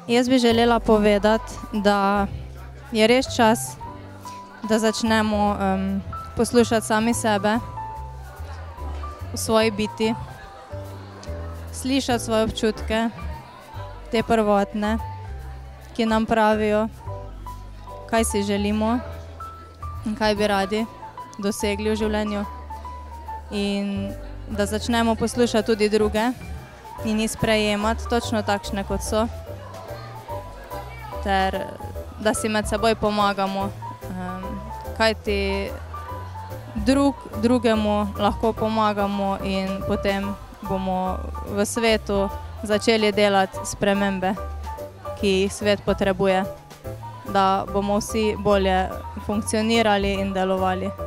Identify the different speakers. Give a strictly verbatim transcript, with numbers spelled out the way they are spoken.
Speaker 1: Jaz bi želela povedati, da je res čas, da začnemo um, poslušati sami sebe v svoji biti, slišati svoje občutke, te prvotne, ki nam pravijo, kaj si želimo in kaj bi radi dosegli v življenju. In da začnemo poslušati tudi druge in jih sprejemati točno takšne, kot so. Ter da si med seboj pomagamo, um, kajti drug drugemu lahko pomagamo in potem bomo v svetu začeli delati spremembe, ki jih svet potrebuje, da bomo vsi bolje funkcionirali in delovali.